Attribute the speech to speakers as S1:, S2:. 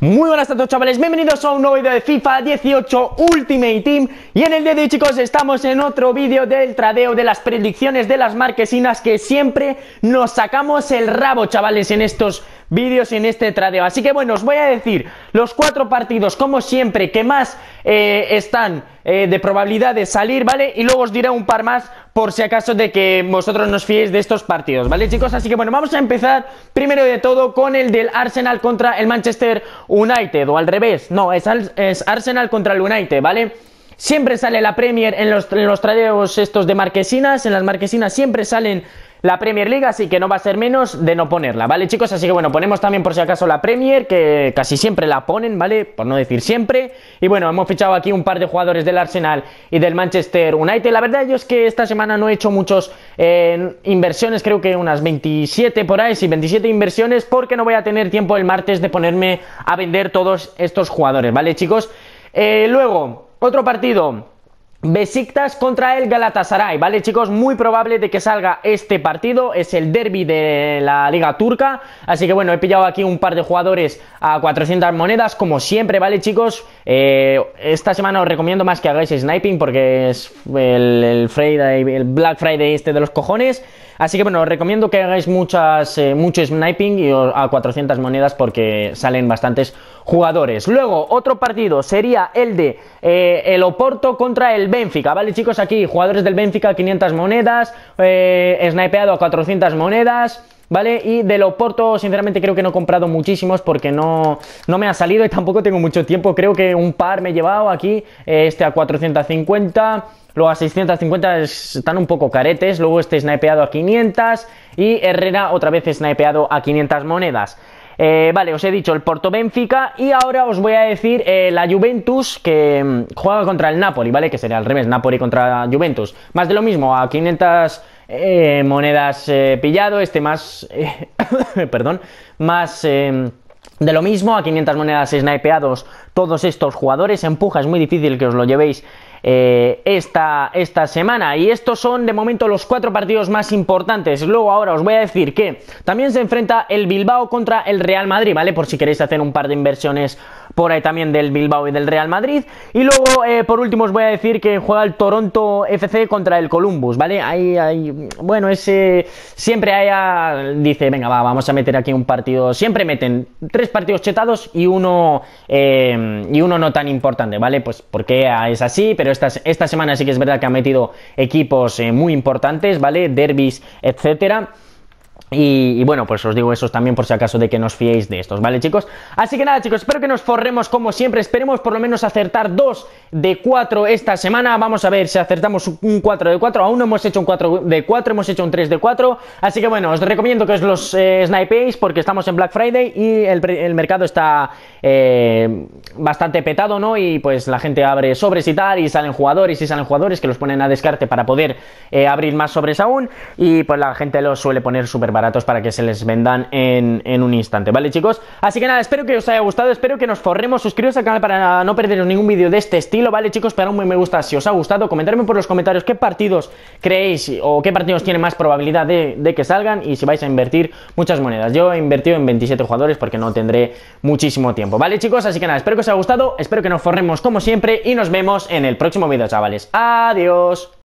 S1: Muy buenas a todos, chavales, bienvenidos a un nuevo vídeo de FIFA 18 Ultimate Team. Y en el día de hoy, chicos, estamos en otro vídeo del tradeo, de las predicciones de las marquesinas, que siempre nos sacamos el rabo, chavales, en estos vídeos y en este tradeo. Así que bueno, os voy a decir los 4 partidos, como siempre, que más están de probabilidad de salir, ¿vale? Y luego os diré un par más por si acaso de que vosotros nos fiéis de estos partidos, ¿vale, chicos? Así que bueno, vamos a empezar primero de todo con el del Arsenal contra el Manchester United, o al revés, no, es Arsenal contra el United, ¿vale? Siempre sale la Premier en los tradeos estos de marquesinas, en las marquesinas siempre salen la Premier League, así que no va a ser menos de no ponerla, ¿vale, chicos? Así que bueno, ponemos también por si acaso la Premier, que casi siempre la ponen, ¿vale? Por no decir siempre. Y bueno, hemos fichado aquí un par de jugadores del Arsenal y del Manchester United. La verdad yo es que esta semana no he hecho muchos inversiones, creo que unas 27 por ahí, sí, 27 inversiones, porque no voy a tener tiempo el martes de ponerme a vender todos estos jugadores, ¿vale, chicos? Luego, otro partido, Besiktas contra el Galatasaray, ¿vale, chicos? Muy probable de que salga este partido, es el derbi de la Liga Turca, así que bueno, he pillado aquí un par de jugadores a 400 monedas, como siempre, ¿vale, chicos? Esta semana os recomiendo más que hagáis sniping, porque es el Black Friday este de los cojones, así que bueno, os recomiendo que hagáis mucho sniping y a 400 monedas, porque salen bastantes jugadores. Luego, otro partido sería el de el Oporto contra el Benfica, ¿vale, chicos? Aquí, jugadores del Benfica, 500 monedas, snipeado a 400 monedas, ¿vale? Y del Oporto, sinceramente, creo que no he comprado muchísimos porque no me ha salido y tampoco tengo mucho tiempo. Creo que un par me he llevado aquí, este a 450... Luego a 650 están un poco caretes. Luego este snipeado a 500. Y Herrera otra vez snipeado a 500 monedas. Vale, os he dicho el Porto Benfica. Y ahora os voy a decir la Juventus, que juega contra el Napoli, ¿vale? Que sería al revés, Napoli contra Juventus. Más de lo mismo, a 500 monedas pillado. Este más... perdón. Más... de lo mismo, a 500 monedas snipeados todos estos jugadores. Empuja, es muy difícil que os lo llevéis esta semana. Y estos son de momento los 4 partidos más importantes. Luego ahora os voy a decir que también se enfrenta el Bilbao contra el Real Madrid, ¿vale? Por si queréis hacer un par de inversiones por ahí también del Bilbao y del Real Madrid. Y luego por último os voy a decir que juega el Toronto FC contra el Columbus, ¿vale? Ahí bueno, ese siempre dice, venga, vamos a meter aquí un partido. Siempre meten 3 partidos chetados y uno no tan importante, ¿vale? Pues porque es así, pero esta semana sí que es verdad que han metido equipos muy importantes, ¿vale? Derbis, etcétera. Y bueno, pues os digo esos también por si acaso de que no os fiéis de estos, ¿vale, chicos? Así que nada, chicos, espero que nos forremos como siempre. Esperemos por lo menos acertar 2 de 4 esta semana. Vamos a ver si acertamos un 4 de 4. Aún no hemos hecho un 4 de 4, hemos hecho un 3 de 4. Así que bueno, os recomiendo que os los snipeéis, porque estamos en Black Friday y el mercado está bastante petado, ¿no? Y pues la gente abre sobres y tal, y salen jugadores que los ponen a descarte para poder abrir más sobres aún. Y pues la gente los suele poner súper baratos para que se les vendan en un instante, ¿vale, chicos? Así que nada, espero que os haya gustado, espero que nos forremos. Suscribiros al canal para no perderos ningún vídeo de este estilo, ¿vale, chicos? Para un buen me gusta si os ha gustado. Comentadme por los comentarios qué partidos creéis o qué partidos tienen más probabilidad de que salgan, y si vais a invertir muchas monedas. Yo he invertido en 27 jugadores porque no tendré muchísimo tiempo, ¿vale, chicos? Así que nada, espero que os haya gustado, espero que nos forremos como siempre y nos vemos en el próximo vídeo, chavales. Adiós.